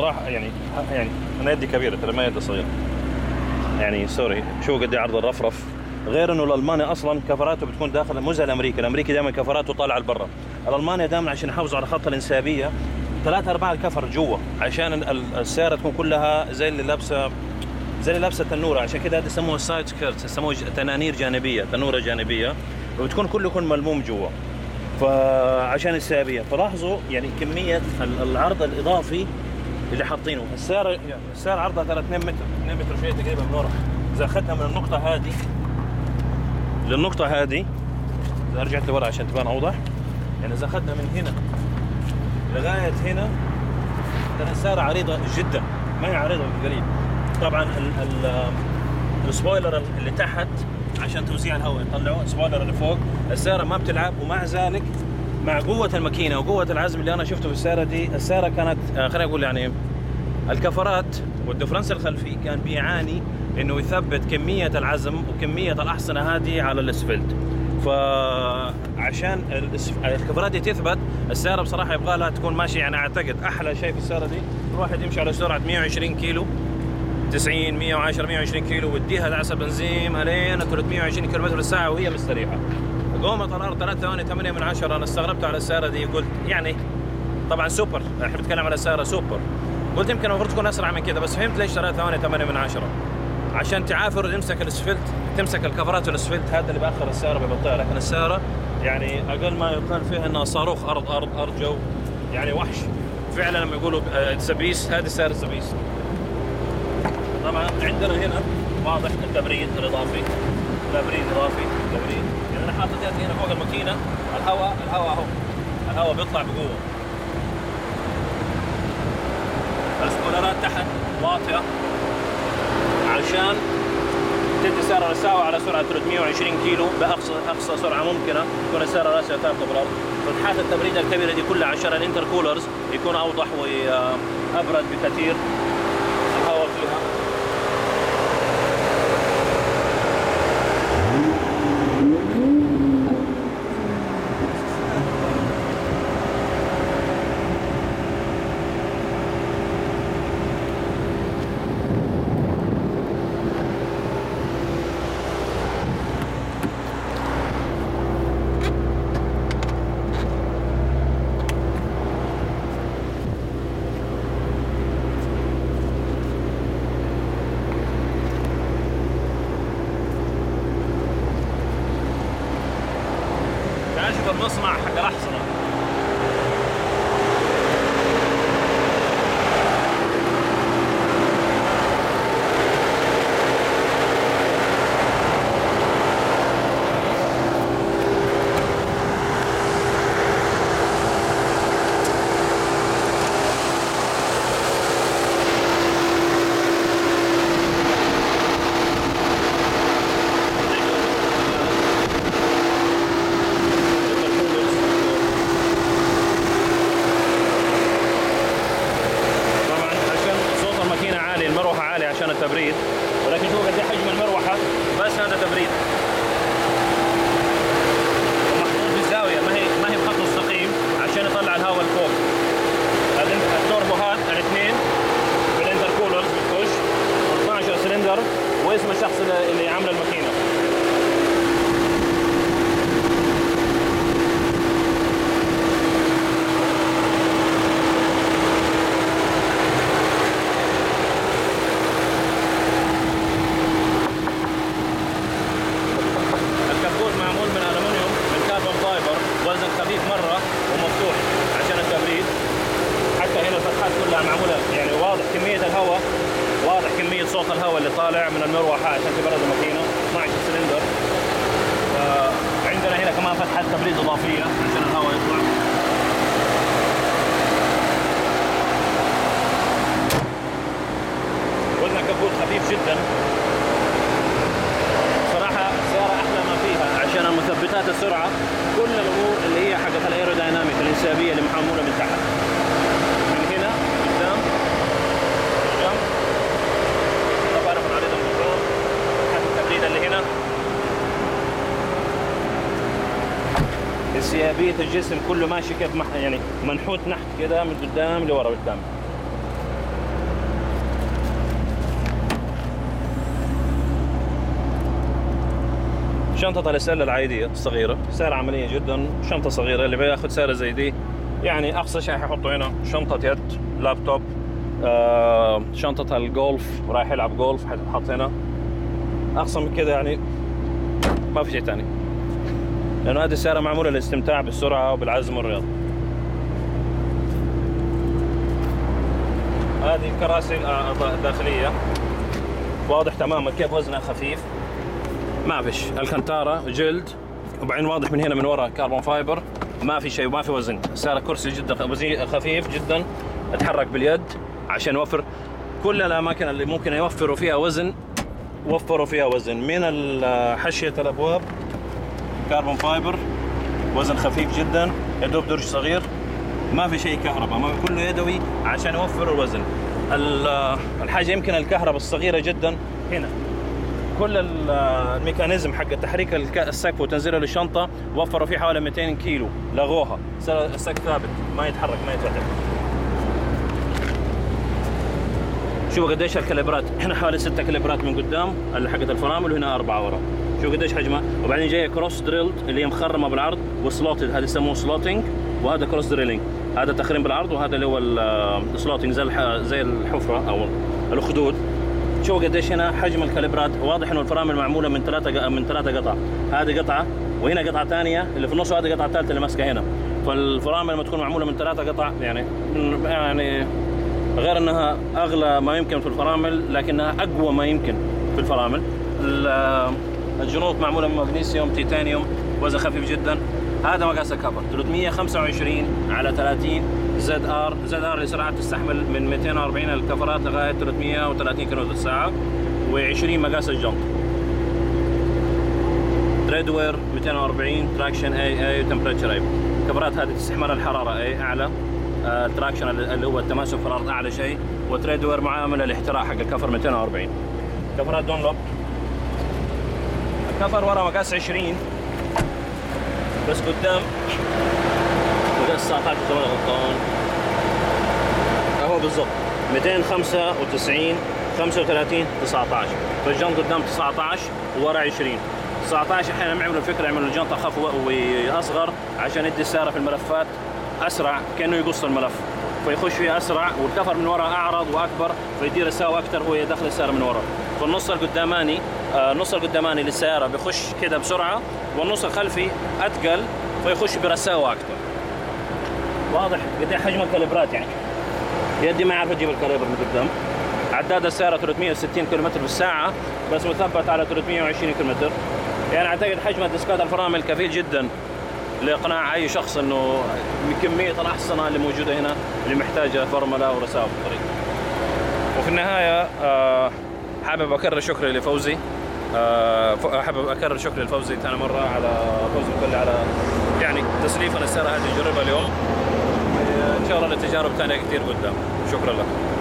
صراحه يعني انا يدي كبيره ترى ما يدي صغيره يعني سوري. شو قد عرض الرفرف. غير انه الالماني اصلا كفراته بتكون داخل مو زي الامريكي دائما كفراته طالعه لبرا. الالماني دائما عشان يحافظوا على خط الانسيابيه 3/4 الكفر جوا عشان السياره تكون كلها زي اللي لابسه تنوره. عشان كده هذه يسموها سايد سكيرت، يسموها تنانير جانبيه، تنوره جانبيه، وبتكون كله يكون ملموم جوا فعشان الانسيابيه. فلاحظوا يعني كميه العرض الاضافي اللي حاطينه. السياره عرضها ترى 2 متر شويه تقريبا من ورا. اذا اخذنا من النقطه هذه للنقطه هذه، اذا رجعت لورا عشان تبان اوضح، يعني اذا اخذنا من هنا لغايه هنا ترى السياره عريضه جدا، ما هي عريضه بالقليل. طبعا السبويلر اللي تحت عشان توزيع الهواء يطلعوا السبويلر اللي فوق. السياره ما بتلعب، ومع ذلك مع قوه الماكينه وقوه العزم اللي انا شفته في السياره دي، السياره كانت خلينا نقول يعني الكفرات والدفرنس الخلفي كان بيعاني انه يثبت كميه العزم وكميه الاحصنه هذه على الاسفلت. فعشان الكفرات دي تثبت، السياره بصراحه يبغى لها تكون ماشيه. يعني اعتقد احلى شيء في السياره دي الواحد يمشي على سرعه 120 كيلو 90 110 120 كيلو، ويديها دعسه بنزين الين 320 كيلو في الساعه وهي مستريحه. قومة الارض 3 ثواني 8 من 10. انا استغربت على السياره دي، قلت يعني طبعا سوبر، احنا بنتكلم على سياره سوبر، قلت يمكن المفروض تكون اسرع من كذا، بس فهمت ليش 3 ثواني 8 من 10. عشان تعافر وتمسك الاسفلت، تمسك الكفرات والاسفلت، هذا اللي باخر السياره ببطئها. لكن السياره يعني اقل ما يقال فيها انها صاروخ ارض جو، يعني وحش فعلا. لما يقولوا سبيس، هذه سياره سبيس. طبعا عندنا هنا واضح التبريد الاضافي، تبريد يعني انا حاطط يدي هنا فوق الماكينه. الهواء اهو، الهواء بيطلع بقوه. السبولرات تحت واطيه عشان تدي سياره رساوة على سرعه 320 كيلو باقصى سرعه ممكنه، تكون السياره راسها ثابته بالارض. فتحات التبريد الكبيره دي كلها عشان الانتركولرز يكون اوضح وابرد بكثير الهواء فيها. المصنع حق الأحصنة. عشان التبريد، ولكن شوف قد ايه حجم المروحه، بس هذا تبريد ومحطوط في الزاويه، ما هي بخط مستقيم عشان يطلع الهواء لفوق. هذا التوربوهات الاثنين بالانتركولرز بتخش 12 سلندر، واسم الشخص اللي عامل الماكينه. وزن خفيف مره ومفتوح عشان التبريد. حتى هنا الفتحات كلها معموله، يعني واضح كميه الهواء، واضح كميه صوت الهواء اللي طالع من المروحه عشان تبرد الماكينه. 12 سلندر. عندنا هنا كمان فتحه تبريد اضافيه عشان الهواء يطلع. وزن الكبوت خفيف جدا. صراحه السياره احلى ما فيها عشان مثبتات السرعه، كل الامور اللي هي حقت الايرودايناميك الانسيابيه اللي محموله من تحت، من هنا قدام جنب. طبعا من عريض الموتور، فتحات التبريد اللي هنا، انسيابيه الجسم كله ماشي كيف يعني منحوت نحت كده من قدام لورا بالكامل. شنطة الSL العادية الصغيرة، سعر عملية جدا، شنطة صغيرة. اللي بياخذ سعر زي دي يعني أقصى شيء حيحطه هنا شنطة يد، لابتوب، شنطة الجولف، رايح يلعب جولف حتحط هنا. أقصى من كده يعني ما في شيء ثاني، لأنه هذه السيارة معمولة للاستمتاع بالسرعة وبالعزم والرياضة. هذه الكراسي الداخلية واضح تماما كيف وزنها خفيف، ما فيش الكنتارة جلد، وبعدين واضح من هنا من وراء كربون فايبر، ما في شيء وما في وزن. السيارة كرسي جدا خفيف جدا، اتحرك باليد عشان يوفر كل الأماكن اللي ممكن يوفروا فيها وزن، وفروا فيها وزن. من حشية الأبواب كربون فايبر، وزن خفيف جدا، يدوب درج صغير، ما في شيء كهرباء، ما كله يدوي عشان يوفر الوزن. الحاجة يمكن الكهرباء الصغيرة جدا هنا، كل الميكانيزم حق تحريك السقف وتنزيله للشنطة وفروا فيه حوالي 200 كيلو، لغوها، السقف ثابت ما يتحرك ما يتفتح. شوفوا قديش الكاليبرات، هنا حوالي 6 كاليبرات من قدام اللي حقت الفرامل، وهنا 4 ورا. شوفوا قديش حجمها، وبعدين جايه كروس دريلد اللي هي مخرمه بالعرض، وسلوتد هذا يسموه سلوتنج، وهذا كروس دريلينج، هذا تخريم بالعرض، وهذا اللي هو السلوتنج زي الحفره او الخدود. شوفوا قديش هنا حجم الكاليبرات، واضح انه الفرامل معموله من ثلاثة قطع، هذه قطعه وهنا قطعه ثانيه اللي في النص، وهذه قطعه ثالثه اللي ماسكه هنا. فالفرامل لما تكون معموله من 3 قطع يعني غير انها اغلى ما يمكن في الفرامل، لكنها اقوى ما يمكن في الفرامل. الجنوط معموله من مغنيسيوم تيتانيوم، وزن خفيف جدا. هذا مقاس الكفر 325 على 30 زد ار لسرعه تستحمل من 240 الكفرات لغايه 330 كيلو في الساعه، و20 مقاس الجنط. تريد وير 240، تراكشن اي وتمبريتشر اي. الكفرات هذه تستحمل الحراره اي اعلى، التراكشن اللي هو التماسك في الارض اعلى شيء، وتريد وير معامله الاحتراق حق الكفر 240. كفرات دونلوب. الكفر ورا مقاس 20 بس قدام مقاس 19 اذا ما غلطان، اهو بالضبط 295 35 19. فالجنط قدام 19 وورا 20. 19 احيانا يعملوا الفكره، يعملوا الجنط اخف واصغر عشان يدي السياره في الملفات اسرع، كانه يقص الملف فيخش فيها اسرع، والكفر من وراء اعرض واكبر فيدير السياره اكثر وهي داخل السياره من وراء. فالنص القداماني النص القداماني للسياره بيخش كده بسرعه، والنص الخلفي اتقل فيخش برساوه اكثر. واضح قد ايه حجم الكاليبرات، يعني يدي ما يعرف يجيب الكاليبر من قدام. عداد السياره 360 كم في الساعه بس مثبت على 320 كم، يعني اعتقد حجم ديسكات الفرامل كفيل جدا لاقناع اي شخص انه كميه الاحصنه اللي موجوده هنا اللي محتاجه فرمله ورساوه في الطريق. وفي النهايه حابب اكرر شكري لفوزي، حابب اكرر شكري لفوزي ثاني مره على فوزي بكل على يعني تسليفنا السياره هذه نجربها اليوم، ان شاء الله لتجارب ثانيه كثير قدام. شكرا لك.